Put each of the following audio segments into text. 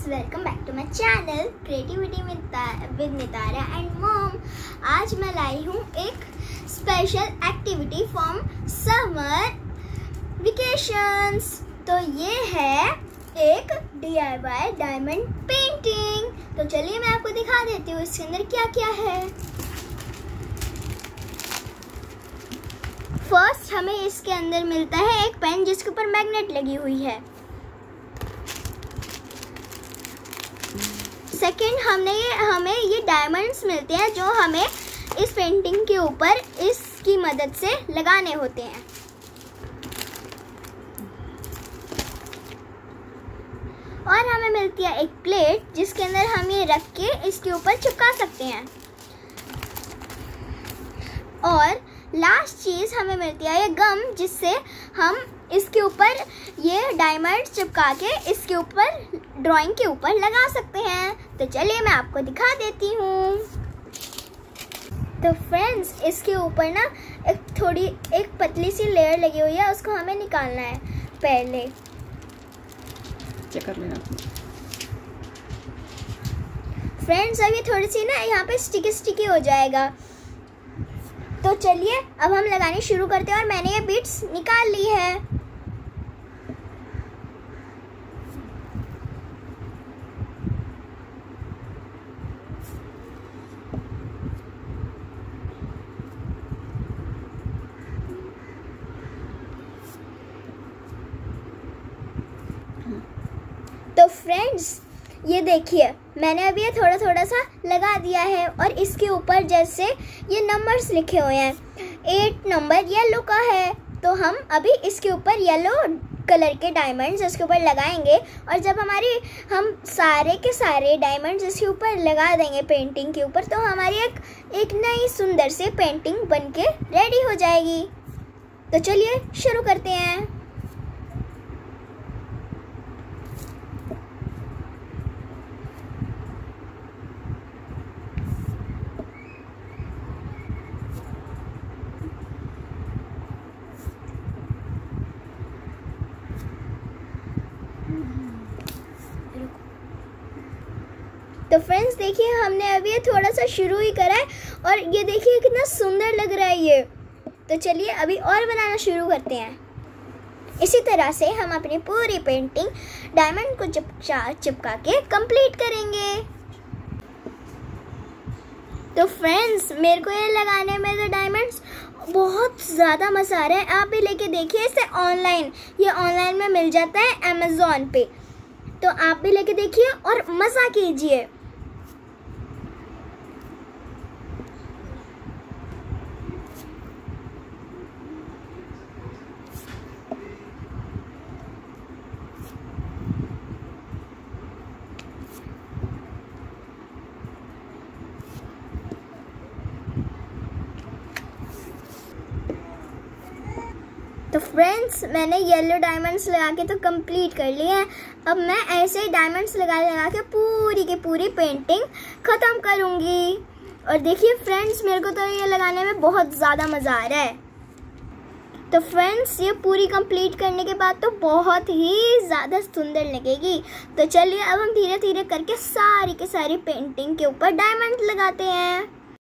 Welcome back to my channel creativity with Nitara and mom. आज मैं लाई हूँ एक special activity from summer vacations. तो ये है एक DIY डायमंड पेंटिंग। तो चलिए मैं आपको दिखा देती हूँ इसके अंदर क्या क्या है। फर्स्ट हमें इसके अंदर मिलता है एक पेन जिसके ऊपर मैग्नेट लगी हुई है। सेकेंड हमें ये डायमंड्स मिलते हैं जो हमें इस पेंटिंग के ऊपर इसकी मदद से लगाने होते हैं। और हमें मिलती है एक प्लेट जिसके अंदर हम ये रख के इसके ऊपर चिपका सकते हैं। और लास्ट चीज़ हमें मिलती है ये गम जिससे हम इसके ऊपर ये डायमंड चिपका के इसके ऊपर ड्राइंग के ऊपर लगा सकते हैं। तो चलिए मैं आपको दिखा देती हूँ। तो फ्रेंड्स इसके ऊपर ना एक पतली सी लेयर लगी हुई है, उसको हमें निकालना है। पहले चेक कर लेना फ्रेंड्स, अब ये थोड़ी सी ना यहाँ पे स्टिकी हो जाएगा। तो चलिए अब हम लगानी शुरू करते हैं। और मैंने ये बीट्स निकाल ली है। तो फ्रेंड्स ये देखिए मैंने अभी ये थोड़ा सा लगा दिया है। और इसके ऊपर जैसे ये नंबर्स लिखे हुए हैं, 8 नंबर येलो का है। तो हम अभी इसके ऊपर येलो कलर के डायमंड्स इसके ऊपर लगाएंगे। और जब हम सारे के सारे डायमंड्स इसके ऊपर लगा देंगे पेंटिंग के ऊपर, तो हमारी एक नई सुंदर सी पेंटिंग बनके रेडी हो जाएगी। तो चलिए शुरू करते हैं। तो फ्रेंड्स देखिए हमने अभी ये थोड़ा सा शुरू ही करा है और ये देखिए कितना सुंदर लग रहा है ये। तो चलिए अभी और बनाना शुरू करते हैं। इसी तरह से हम अपनी पूरी पेंटिंग डायमंड को चिपका के कंप्लीट करेंगे। तो फ्रेंड्स मेरे को ये लगाने में तो डायमंड्स बहुत ज़्यादा मज़ा आ रहा है। आप भी लेके देखिए इसे ऑनलाइन में मिल जाता है Amazon पे। तो आप भी लेके देखिए और मज़ा कीजिए। तो फ्रेंड्स मैंने येलो डायमंड्स लगा के तो कंप्लीट कर लिए हैं। अब मैं ऐसे ही डायमंड्स लगा के पूरी की पूरी पेंटिंग ख़त्म करूँगी। और देखिए फ्रेंड्स मेरे को तो ये लगाने में बहुत ज़्यादा मज़ा आ रहा है। तो फ्रेंड्स ये पूरी कंप्लीट करने के बाद तो बहुत ही ज़्यादा सुंदर लगेगी। तो चलिए अब हम धीरे धीरे करके सारी की सारी पेंटिंग के ऊपर डायमंड लगाते हैं।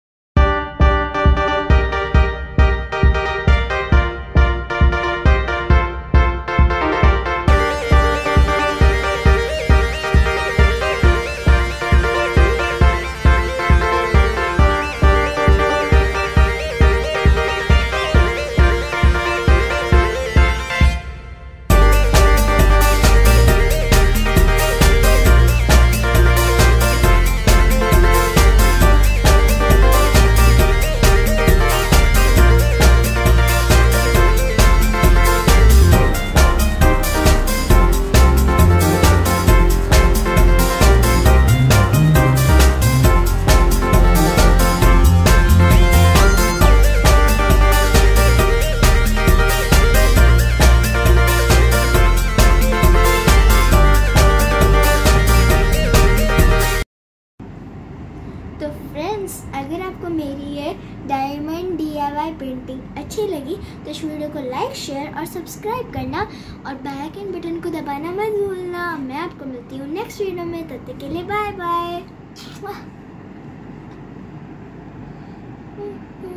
तो फ्रेंड्स अगर आपको मेरी ये डायमंड DIY पेंटिंग अच्छी लगी तो इस वीडियो को लाइक शेयर और सब्सक्राइब करना और बेल आइकन बटन को दबाना मत भूलना। मैं आपको मिलती मिलती हूँ नेक्स्ट वीडियो में, तब तक के लिए बाय बाय।